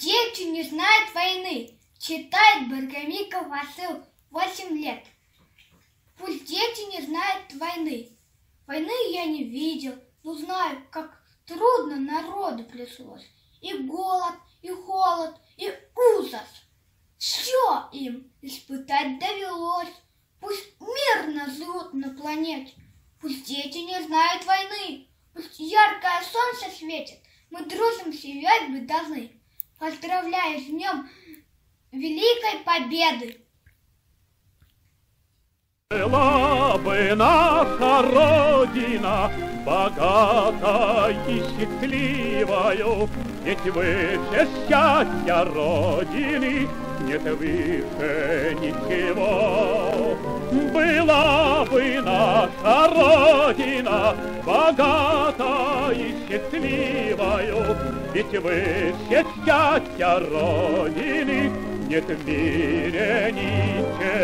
дети не знают войны. Читает Баргамиков Васил, 8 лет. Пусть дети не знают войны. Войны я не видел, но знаю, как трудно народу пришлось. И голод, и холод, и ужас. Все им испытать довелось. Пусть мирно живут на планете. Пусть дети не знают войны. Пусть яркое солнце светит. Мы дружим сиять быть должны. Поздравляю с днем Великой Победы! Была бы наша Родина богатой и счастливою, ведь выше счастья Родины нет выше ничего. Была бы наша Родина богатой и счастливою, ведь выше счастья Родины нет в мире ничего.